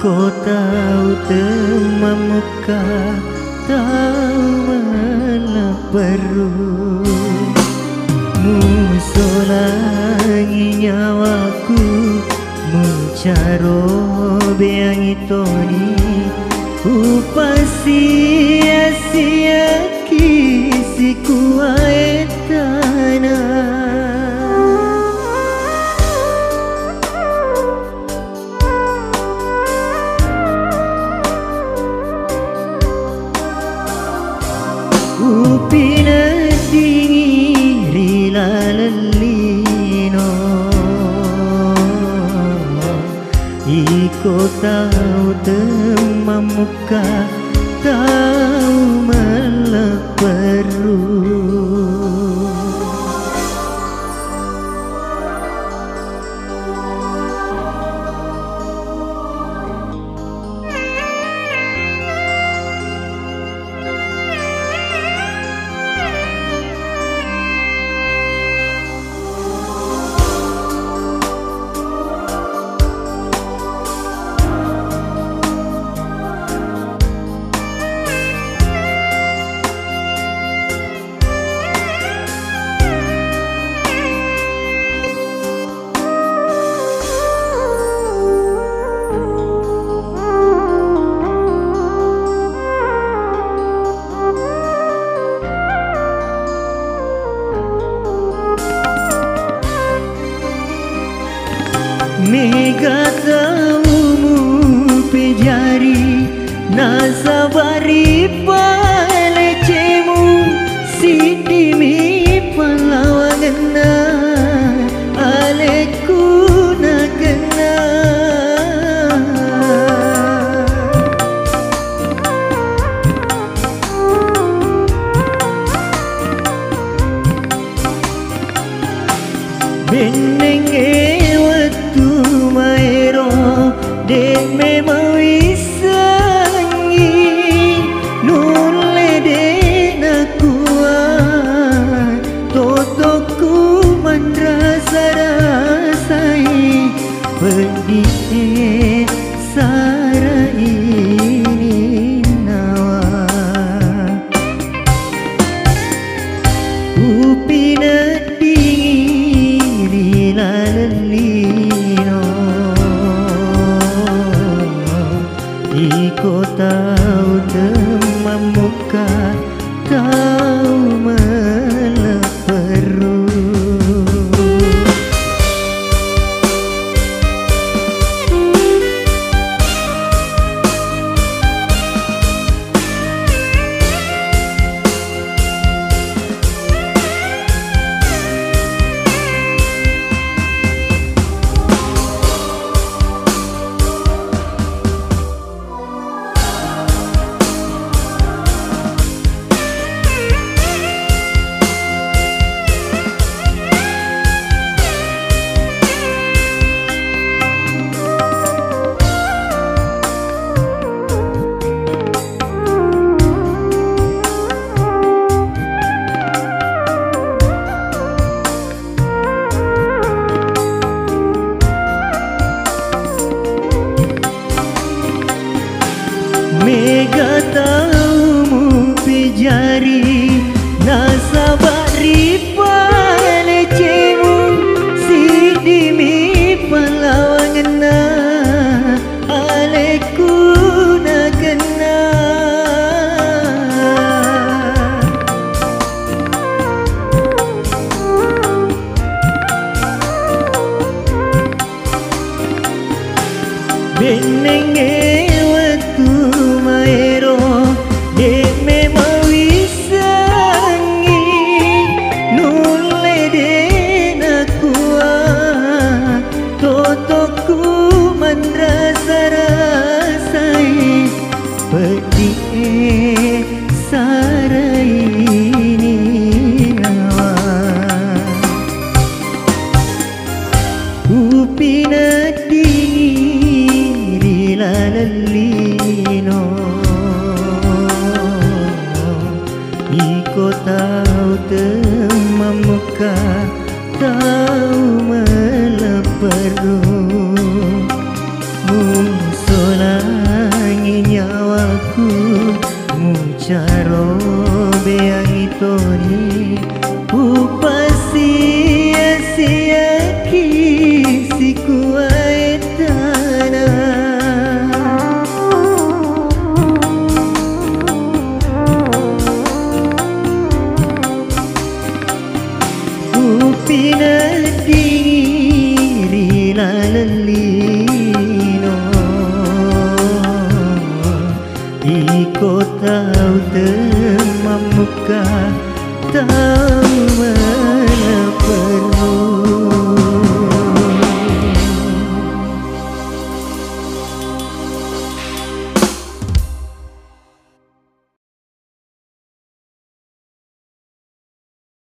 kota utama muka tahu malah perlu musolangi nyawaku mucaro beang itoni upasi sia kisi kuaetana upina dingi rilalino iko tahu demam muka tahu malah perlu Mega tahumu pejari nasabari palecemu sidimi palawagana aleku nagana benenge dek memang wisangi nule dek nak kuat totoku mandrasa rasai pedih sara ini nawa upina dingin lalino iko tahu demam muka tahu malah perlu Mega tahumu pejari nasabari palecemu sidimi palawangana aleku nagana benenge maero dek memang wisangi nule dek nak kuat totoku mandrasa rasai pedih sara ini nawa upina dingin lalino iko tahu demam muka tahu malah perlu musola pinadiri lalino iko tahu temam muka tahu